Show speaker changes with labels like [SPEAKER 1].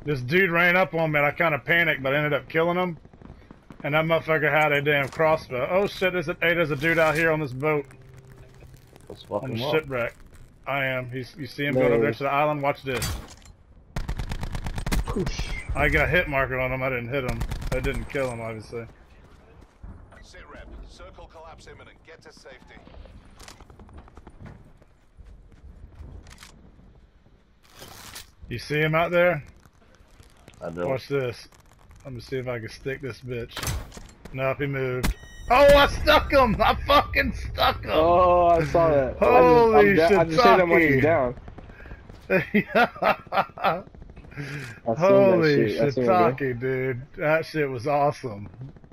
[SPEAKER 1] This dude ran up on me and I kind of panicked, but I ended up killing him. And that motherfucker had a damn crossbow. Oh shit, there's a dude out here on this boat.
[SPEAKER 2] Let's fuck
[SPEAKER 1] On
[SPEAKER 2] him
[SPEAKER 1] the
[SPEAKER 2] up.
[SPEAKER 1] shipwreck. I am. You see him going over there to the island? Watch this.
[SPEAKER 2] Whoosh.
[SPEAKER 1] I got a hit marker on him. I didn't hit him. I didn't kill him, obviously.
[SPEAKER 3] Sit rep. Circle collapse imminent. Get to safety.
[SPEAKER 1] You see him out there?
[SPEAKER 2] I know.
[SPEAKER 1] Watch this. Let me see if I can stick this bitch. Nope, he moved. Oh, I stuck him! I fucking stuck him!
[SPEAKER 2] Oh, I saw that.
[SPEAKER 1] Holy shit!
[SPEAKER 2] I just hit him when he's down.
[SPEAKER 1] Holy shiitake, dude. That shit was awesome.